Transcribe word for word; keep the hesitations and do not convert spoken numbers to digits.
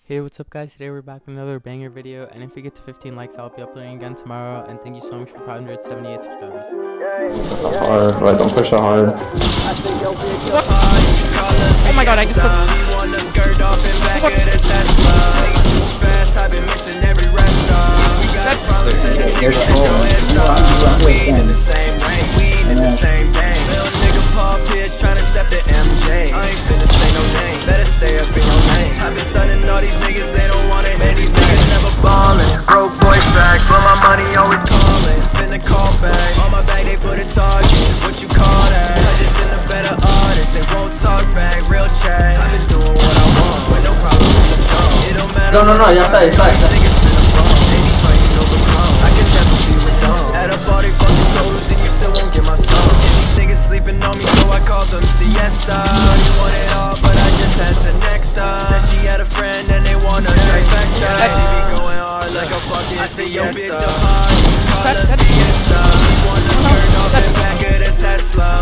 Hey, what's up guys? Today we're back with another banger video, and if we get to fifteen likes I'll be uploading again tomorrow. And thank you so much for five hundred seventy-eight subscribers. Hard, right, don't push it hard. Oh my god, I just trying to step to M J. I ain't finna say no name. Better stay up in your lane. I've been signing all these niggas, they don't want it. Man, these niggas never ballin'. Broke boys back, but my money always callin'. Finna call back. On my back, they put a target. What you call that? I just been a better artist. They won't talk back. Real chat. I've been doing what I want with no problem with the charm. It don't matter. No, no, no, ya está, ya está, ya está. Niggas finna fall. They be fighting over crumbs. I can never be redundant. At a party, fucking toes, and you still won't get my song. And these niggas sleeping on me, so I called them Fiesta. You want it all, but I just had to next up. Said she had a friend and they want a trifecta. She be going hard like a fucking I say yo bitch a hard, you call her Fiesta. She wanna skirt off and back of the Tesla.